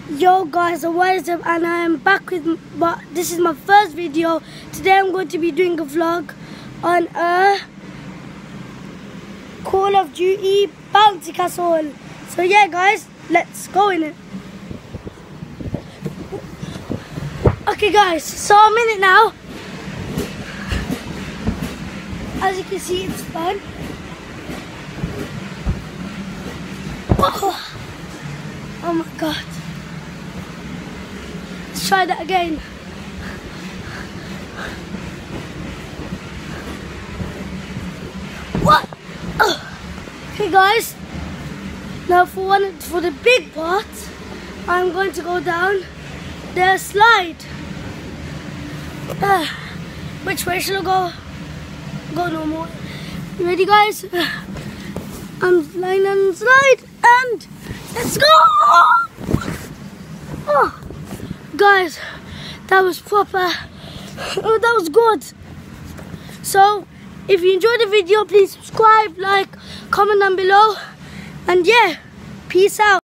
Yo guys, what is up? And I am back with this is my first video. Today I'm going to be doing a vlog on a Call of Duty Bouncy Castle. So yeah guys, let's go in it. Okay guys, so I'm in it now. As you can see, it's fun. Oh my god. Let's try that again. What? Okay guys, now for the big part, I'm going to go down the slide. Which way should I go? Go normal. You ready guys? I'm lying on the slide and let's go! Oh, guys, that was proper. Oh, that was good. So, if you enjoyed the video, please subscribe, like, comment down below, and yeah, peace out.